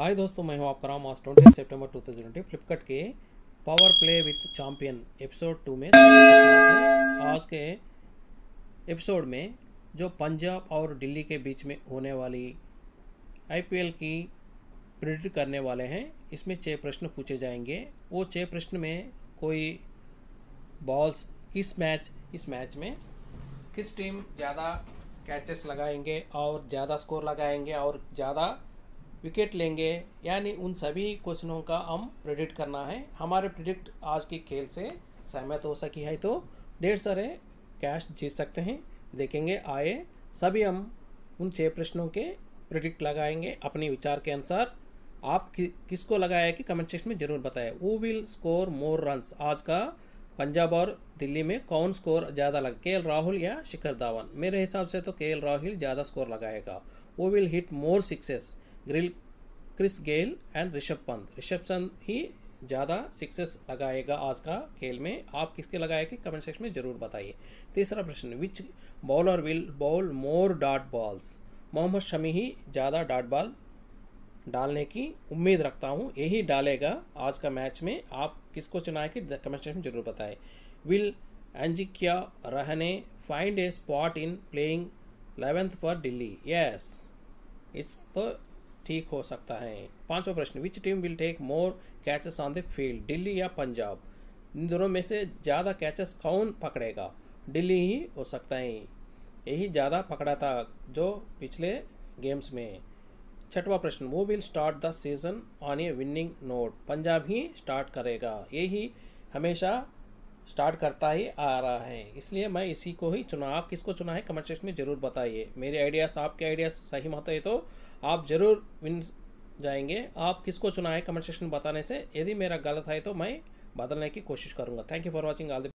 हाय दोस्तों, मैं हूं आपका राम। आज 20 सितंबर 2020 फ्लिपकार्ट के power play with champion episode 2 में स्वागत करते हैं। आज के एपिसोड में जो पंजाब और दिल्ली के बीच में होने वाली आईपीएल की प्रेडिक्ट करने वाले हैं, इसमें 6 प्रश्न पूछे जाएंगे। वो 6 प्रश्न में कोई बॉल्स इस मैच में किस टीम ज़्यादा कैचेस लगाएंगे और ज़्यादा स्कोर लगाएंगे और ज़्यादा विकेट लेंगे, यानी उन सभी क्वेश्चनों का हम प्रेडिक्ट करना है। हमारे प्रेडिक्ट आज के खेल से सहमत हो सकी है तो ढेर सारे कैश जीत सकते हैं। देखेंगे आए सभी हम उन 6 प्रश्नों के प्रेडिक्ट लगाएंगे अपने विचार के अनुसार। आप किसको लगाया कि कमेंट सेक्शन में ज़रूर बताएं। वो विल स्कोर मोर रन्स, आज का पंजाब और दिल्ली में कौन स्कोर ज़्यादा लगा, केएल राहुल या शिखर धवन? मेरे हिसाब से तो केएल राहुल ज़्यादा स्कोर लगाएगा। वो will hit more sixes, Chris Gayle and Rishabh Pant ही ज़्यादा सिक्सेस लगाएगा आज का खेल में। आप किसके लगाए कि कमेंट सेक्शन में ज़रूर बताइए। तीसरा प्रश्न, which bowler will bowl more dot balls? Mohammed Shami ही ज़्यादा डॉट बॉल डालने की उम्मीद रखता हूँ, यही डालेगा आज का मैच में। आप किसको चुनाए कि कमेंट सेक्शन में ज़रूर बताएं। विल एंजिक्या Rahane find a spot in playing 11th for Delhi? Yes, इस तो ठीक हो सकता है। पांचवा प्रश्न, which team will take more catches on the field, Delhi या पंजाब? इन दोनों में से ज़्यादा कैचेस कौन पकड़ेगा? दिल्ली ही हो सकता है, यही ज़्यादा पकड़ा था जो पिछले गेम्स में। छठवां प्रश्न, who will start the season on a winning note, Punjab ही स्टार्ट करेगा, यही हमेशा स्टार्ट करता ही आ रहा है, इसलिए मैं इसी को ही चुना। आप किसको चुना है कमेंट सेक्शन में ज़रूर बताइए। मेरे आइडियाज़ आपके आइडियाज़ सही मत है तो आप ज़रूर विन जाएंगे। आप किसको चुना है कमेंट सेक्शन में बताने से, यदि मेरा गलत है तो मैं बदलने की कोशिश करूँगा। Thank you for watching all the